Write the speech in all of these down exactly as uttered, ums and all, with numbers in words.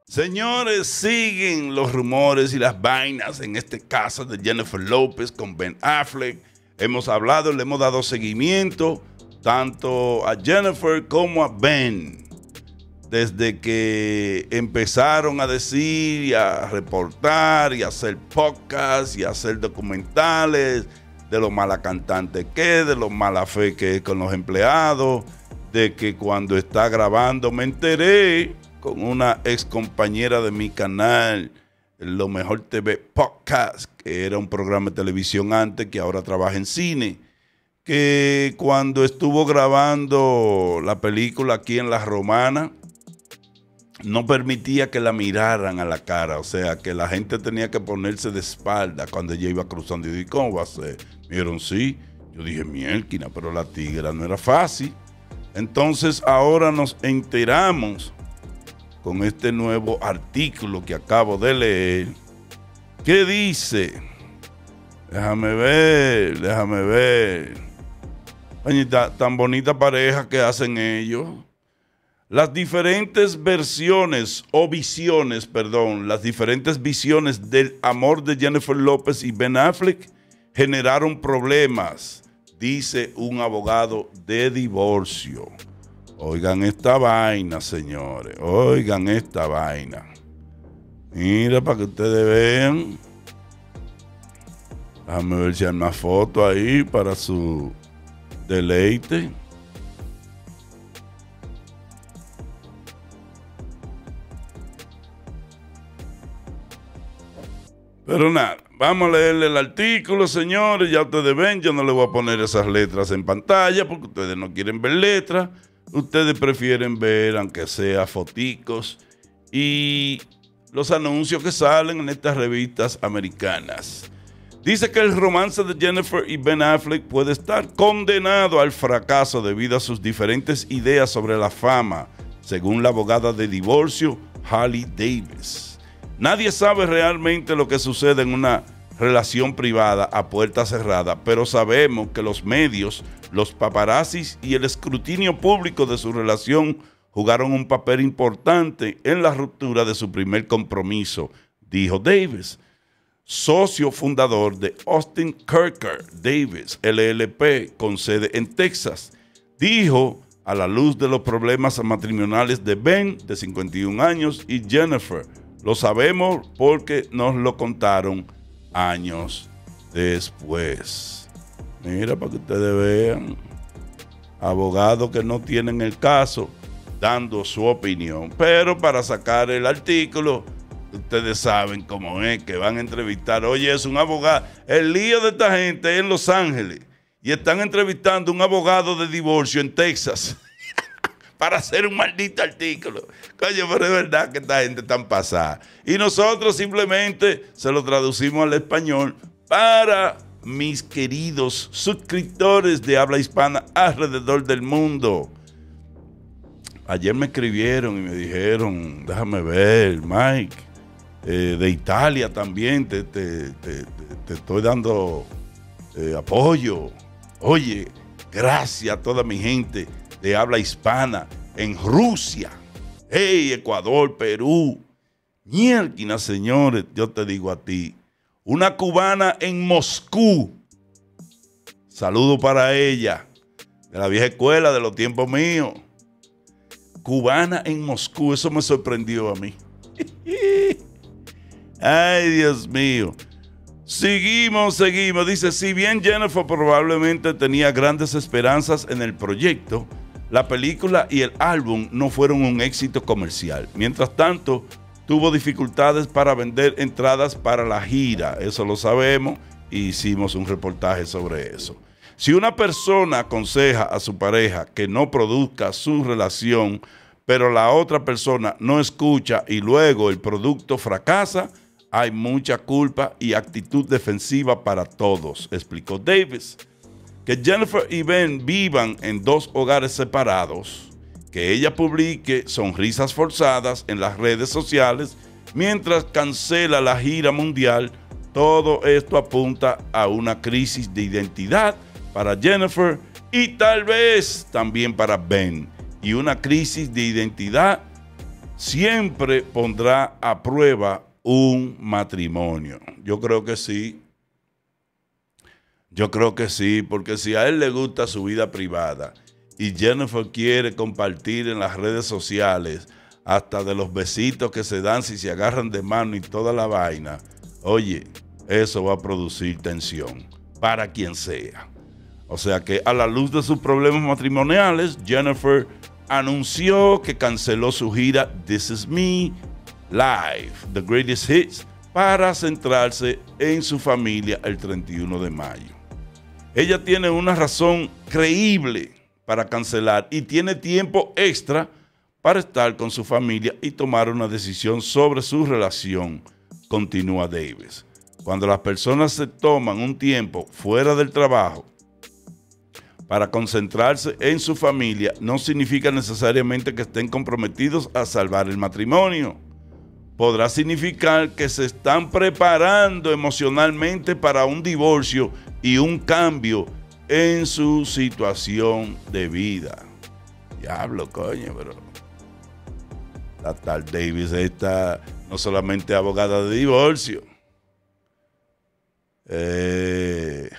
Señores, siguen los rumores y las vainas en este caso de Jennifer López con Ben Affleck. Hemos hablado, le hemos dado seguimiento tanto a Jennifer como a Ben. Desde que empezaron a decir y a reportar y a hacer podcasts y a hacer documentales de lo mala cantante que es, de lo mala fe que es con los empleados, de que cuando está grabando me enteré con una ex compañera de mi canal, Lo Mejor T V Podcast, que era un programa de televisión antes, que ahora trabaja en cine, que cuando estuvo grabando la película aquí en La Romana, no permitía que la miraran a la cara, o sea, que la gente tenía que ponerse de espalda cuando ella iba cruzando. Y dije, ¿cómo va a ser? Me dijeron, sí. Yo dije, mielquina, pero la tigra no era fácil. Entonces ahora nos enteramos con este nuevo artículo que acabo de leer. ¿Qué dice? Déjame ver, déjame ver. Pañita, tan bonita pareja que hacen ellos. Las diferentes versiones o visiones, perdón, las diferentes visiones del amor de Jennifer López y Ben Affleck generaron problemas, dice un abogado de divorcio. Oigan esta vaina, señores. Oigan esta vaina. Mira, para que ustedes vean. Déjame ver si hay una foto ahí para su deleite. Pero nada, vamos a leerle el artículo, señores. Ya ustedes ven, yo no les voy a poner esas letras en pantalla porque ustedes no quieren ver letras. Ustedes prefieren ver, aunque sea foticos y los anuncios que salen en estas revistas americanas. Dice que el romance de Jennifer y Ben Affleck puede estar condenado al fracaso debido a sus diferentes ideas sobre la fama, según la abogada de divorcio, Hallie Davis. Nadie sabe realmente lo que sucede en una relación privada a puerta cerrada, pero sabemos que los medios, los paparazzis y el escrutinio público de su relación jugaron un papel importante en la ruptura de su primer compromiso, dijo Davis, socio fundador de Austin Kirker Davis, L L P, con sede en Texas. Dijo, a la luz de los problemas matrimoniales de Ben, de cincuenta y un años, y Jennifer, lo sabemos porque nos lo contaron años después. Mira, para que ustedes vean, abogados que no tienen el caso dando su opinión, pero para sacar el artículo, ustedes saben cómo es, que van a entrevistar. Oye, es un abogado, el lío de esta gente es en Los Ángeles y están entrevistando a un abogado de divorcio en Texas para hacer un maldito artículo. Coño, pero es verdad que esta gente está pasada. Y nosotros simplemente se lo traducimos al español para mis queridos suscriptores de habla hispana alrededor del mundo. Ayer me escribieron y me dijeron, déjame ver, Mike, eh, de Italia también te, te, te, te, te estoy dando eh, apoyo. Oye, gracias a toda mi gente de habla hispana en Rusia, hey, Ecuador, Perú, mierda, señores, yo te digo a ti, una cubana en Moscú, saludo para ella, de la vieja escuela, de los tiempos míos, cubana en Moscú, eso me sorprendió a mí. Ay, Dios mío. Seguimos, seguimos. Dice, si bien Jennifer probablemente tenía grandes esperanzas en el proyecto, la película y el álbum no fueron un éxito comercial. Mientras tanto, tuvo dificultades para vender entradas para la gira. Eso lo sabemos y hicimos un reportaje sobre eso. Si una persona aconseja a su pareja que no produzca su relación, pero la otra persona no escucha y luego el producto fracasa, hay mucha culpa y actitud defensiva para todos, explicó Davis. Que Jennifer y Ben vivan en dos hogares separados, que ella publique sonrisas forzadas en las redes sociales mientras cancela la gira mundial, todo esto apunta a una crisis de identidad para Jennifer y tal vez también para Ben, y una crisis de identidad siempre pondrá a prueba un matrimonio. Yo creo que sí. Yo creo que sí, porque si a él le gusta su vida privada y Jennifer quiere compartir en las redes sociales hasta de los besitos que se dan si se agarran de mano y toda la vaina, oye, eso va a producir tensión para quien sea. O sea que a la luz de sus problemas matrimoniales, Jennifer anunció que canceló su gira This Is Me Live, The Greatest Hits, para centrarse en su familia el treinta y uno de mayo. Ella tiene una razón creíble para cancelar y tiene tiempo extra para estar con su familia y tomar una decisión sobre su relación, continúa Davis. Cuando las personas se toman un tiempo fuera del trabajo para concentrarse en su familia, no significa necesariamente que estén comprometidos a salvar el matrimonio. Podrá significar que se están preparando emocionalmente para un divorcio y un cambio en su situación de vida. Diablo, coño, pero la tal Davis está no solamente abogada de divorcio, eh,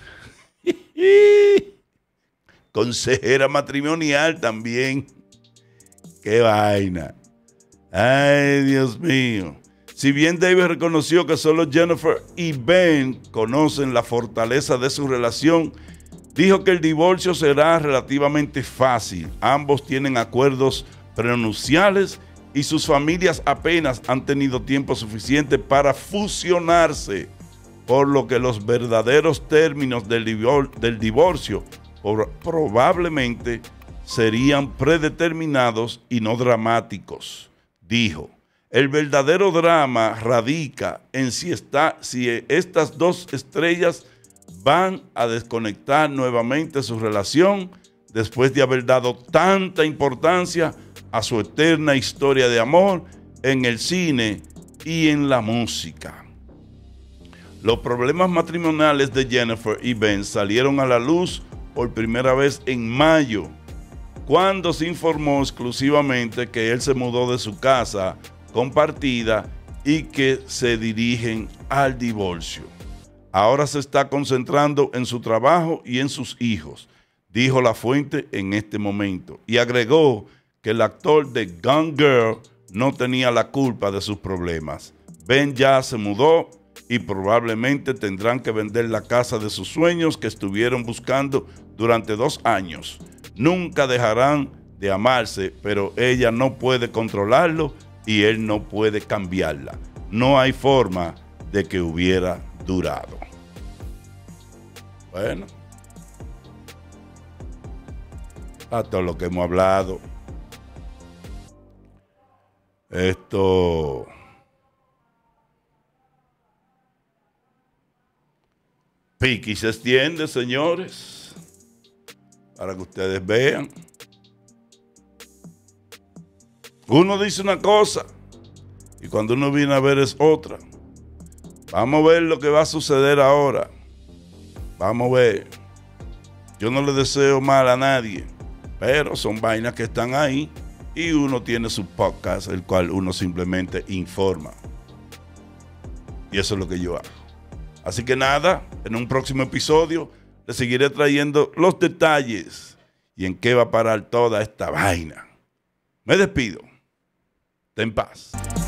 consejera matrimonial también. Qué vaina. Ay, Dios mío. Si bien Davis reconoció que solo Jennifer y Ben conocen la fortaleza de su relación, dijo que el divorcio será relativamente fácil. Ambos tienen acuerdos prenupciales y sus familias apenas han tenido tiempo suficiente para fusionarse, por lo que los verdaderos términos del, divor del divorcio probablemente serían predeterminados y no dramáticos. Dijo, el verdadero drama radica en si, está, si estas dos estrellas van a desconectar nuevamente su relación después de haber dado tanta importancia a su eterna historia de amor en el cine y en la música. Los problemas matrimoniales de Jennifer y Ben salieron a la luz por primera vez en mayo, cuando se informó exclusivamente que él se mudó de su casa compartida y que se dirigen al divorcio. Ahora se está concentrando en su trabajo y en sus hijos, dijo la fuente en este momento, y agregó que el actor de Gone Girl no tenía la culpa de sus problemas. Ben ya se mudó y probablemente tendrán que vender la casa de sus sueños que estuvieron buscando durante dos años. Nunca dejarán de amarse, pero ella no puede controlarlo y él no puede cambiarla. No hay forma de que hubiera durado. Bueno, a todo lo que hemos hablado, esto piqui se extiende, señores, para que ustedes vean. Uno dice una cosa y cuando uno viene a ver es otra. Vamos a ver lo que va a suceder ahora. Vamos a ver. Yo no le deseo mal a nadie, pero son vainas que están ahí y uno tiene su podcast, el cual uno simplemente informa. Y eso es lo que yo hago. Así que nada, en un próximo episodio le seguiré trayendo los detalles y en qué va a parar toda esta vaina. Me despido. Ten paz.